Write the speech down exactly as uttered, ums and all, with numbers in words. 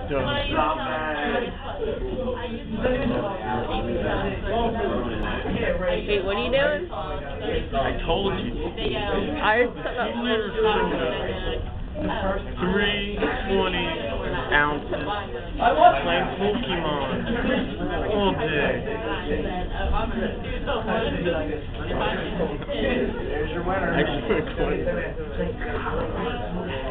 So, Wait, what are you doing? I told you. I set up three twenty ounces. Playing Pokemon all day. There's your winner. I just went twenty.